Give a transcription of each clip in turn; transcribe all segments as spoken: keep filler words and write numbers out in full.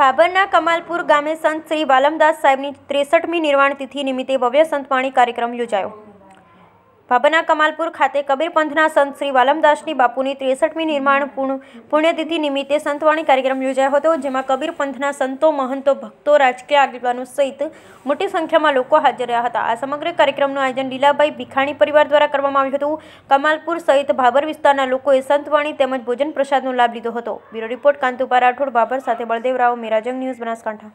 ભાભરના કમાલપુર ગામે સંત શ્રી વાલમદાસ સાહેબની ત્રેસઠમી નિર્વાણ તિથિ નિમિત્તે ભવ્ય સંતવાણી કાર્યક્રમ યોજાયો। ભાભરના કમાલપુર ખાતે કબીર પંથના સંત શ્રી વાલમદાસની બાપુની ત્રેસઠમી નિર્માણ પુણ્યતિથિ નિમિત્તે સંતવાણી કાર્યક્રમ યોજાયો હતો, જેમાં કબીર પંથના સંતો, મહંતો, ભક્તો, રાજકીય આગેવાનો સહિત મોટી સંખ્યામાં લોકો હાજર રહ્યા હતા। આ સમગ્ર કાર્યક્રમનું આયોજન લીલાભાઈ ભીખાણી પરિવાર દ્વારા કરવામાં આવ્યું હતું। કમાલપુર સહિત ભાભર વિસ્તારના લોકોએ સંતવાણી તેમજ ભોજન પ્રસાદનો લાભ લીધો હતો। બ્યુરો રિપોર્ટ કાંતુપા રાઠોડ, ભાભર સાથે બળદેવ રાવ, મેરાજંગ ન્યૂઝ, બનાસકાંઠા।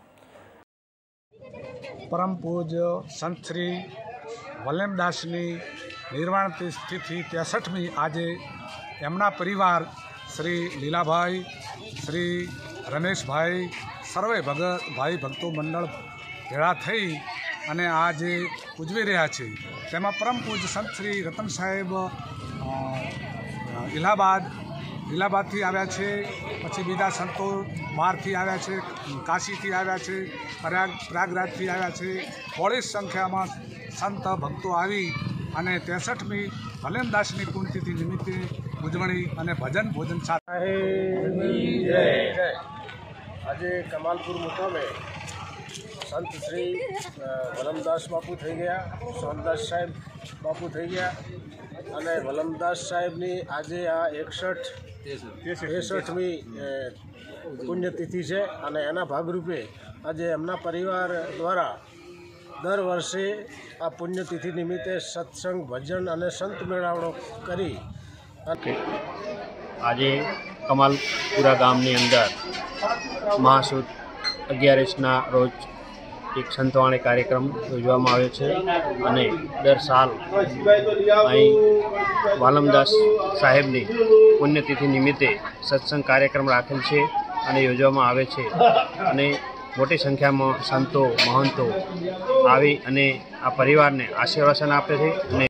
परम पूज्य संत श्री वलमदासनी निर्वाण तिथि तेसठमी आज एमना परिवार श्री लीलाभाई, श्री रमेश भाई, सर्वे भगत भाई भक्तो मंडल भेड़ा थई अने आज उजवी रह्या छे। तेमां परम पूज्य संत श्री रतन साहेब इलाहाबाद इलाहाबादथी आव्या छे, पछी बीजा संतो बहारथी आव्या छे, काशीथी आव्या छे, प्रयाग प्रयागराजथी आव्या छे। बड़ी संख्यामां संत भक्तो आवी अने तेसठमी वलमदासनी पुण्यतिथि निमित्ते उजवणी अने भजन भोजन साथे आज कमालपुर मुकामे संत श्री वलमदास बापू थई गया, सोमदास साहेब बापू थई गया अने वलमदास साहेबनी आज आ एकसठ तेसठमी पुण्यतिथि है अने एना भागरूपे आज एमना परिवार द्वारा दर वर्षे आ पुण्यतिथि निमित्ते सत्संग, भजन और संत मेळावड़ो करी आज कमालपुरा गामनी अंदर महासुद अगियारसना रोज एक संतवाणी कार्यक्रम योजवामां आव्यो छे अने दर साल अहीं वालमदास साहेबनी पुण्यतिथि निमित्ते सत्संग कार्यक्रम राखेल छे अने योजवामां आवे छे अने मोटी संख्या में संतो, महंतो आवी अने आ परिवार ने आशीर्वाद आपे छे।